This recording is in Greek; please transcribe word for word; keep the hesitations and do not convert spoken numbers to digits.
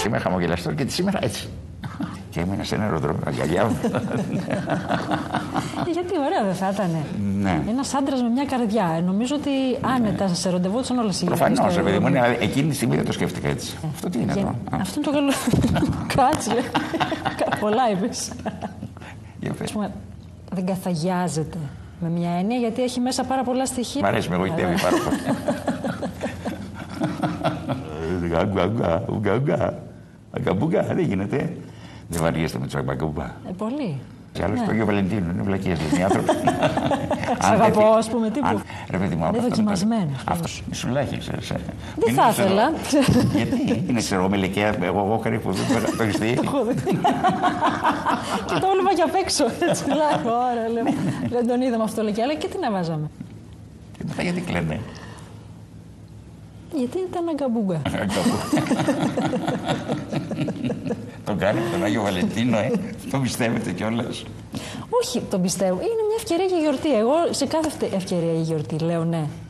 Είμαι χαμογελαστό και τη σήμερα έτσι. Και έμεινα σε ένα αεροδρόμιο, αγκαλιά μου. Γιατί ωραία δεν θα ήταν. Ναι. Ένας άντρας με μια καρδιά. Νομίζω ότι άνετα σε ραντεβόντουσαν όλες οι γυναίκες. Προφανώς, ρε παιδί μου, αλλά εκείνη τη στιγμή δεν το σκέφτηκα έτσι. Ε, αυτό τι είναι εδώ. Αυτό είναι το καλό. Κάτσε. Πολλά είπες. Δεν καθαγιάζεται με μια έννοια γιατί έχει μέσα πάρα πολλά στοιχεία. Μ' αρέσει, με εγωιτεύει πάρα πολύ. Αγκαμπούγκα, αγκαμπούγκα. Αγκαμπούγκα, δεν γίνεται. Δεν βαριέστε με τους αγκαμπούγκα. Ε, πολύ. Και άλλος το Άγιο Βαλεντίνο, είναι βλακίες οι άνθρωποι. Σ' αγαπώ, ας πούμε, τύπου. Ρε παιδί μου, είναι δοκιμασμένος. Αυτός, μισουλάχη, ξέρεις. Δεν θα ήθελα. Γιατί, είναι ξέρω, με λεκαία, εγώ είχα που το έχεις δει. Και το όλυμα και απ' έξω, έτσι, λέω, ωραία, λέω. Δεν τον είδαμε αυτό, λέει, αλλά και τι να βάζαμε. Και μετά γιατί κλαίνε. Γιατί ήταν αγκαμπούγκα. Τον κάνει με τον Άγιο Βαλεντίνο, ε. Το πιστεύετε κιόλας. Όχι, τον πιστεύω. Είναι μια ευκαιρία για γιορτή. Εγώ σε κάθε ευκαιρία για γιορτή λέω ναι.